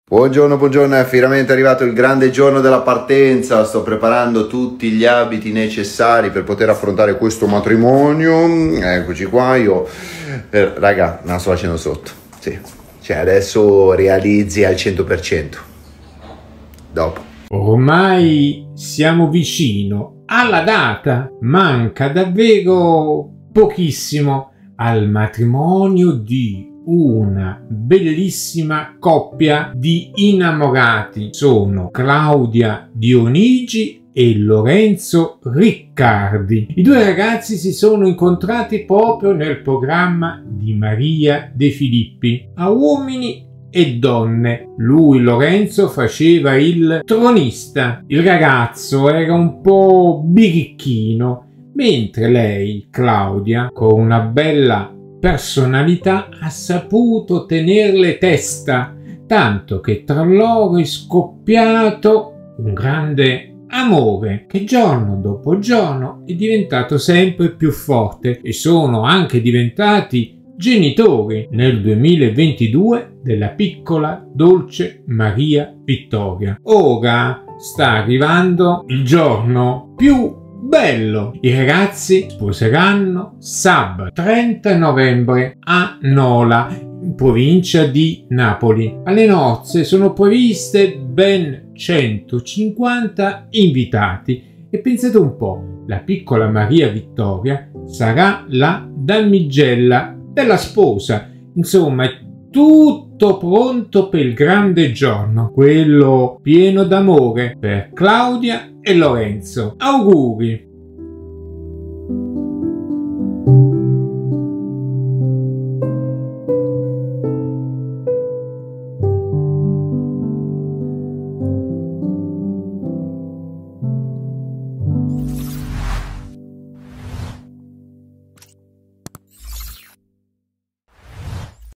Buongiorno, buongiorno, è finalmente arrivato il grande giorno della partenza. Sto preparando tutti gli abiti necessari per poter affrontare questo matrimonio. Eccoci qua, raga, me la sto facendo sotto. Sì, cioè adesso realizzi al 100%. Dopo. Ormai siamo vicino alla data, manca davvero pochissimo al matrimonio di una bellissima coppia di innamorati. Sono Claudia Dionigi e Lorenzo Riccardi. I due ragazzi si sono incontrati proprio nel programma di Maria De Filippi, a uomini e donne. Lui, Lorenzo, faceva il tronista. Il ragazzo era un po' birichino, mentre lei, Claudia, con una bella personalità, ha saputo tenerle testa, tanto che tra loro è scoppiato un grande amore che giorno dopo giorno è diventato sempre più forte, e sono anche diventati genitori nel 2022 della piccola dolce Maria Vittoria. Ora sta arrivando il giorno più bello. I ragazzi sposeranno sabato 30 novembre a Nola, in provincia di Napoli. Alle nozze sono previste ben 150 invitati e pensate un po', la piccola Maria Vittoria sarà la damigella della sposa. Insomma, è tutto pronto per il grande giorno, quello pieno d'amore per Claudia e Lorenzo. Auguri!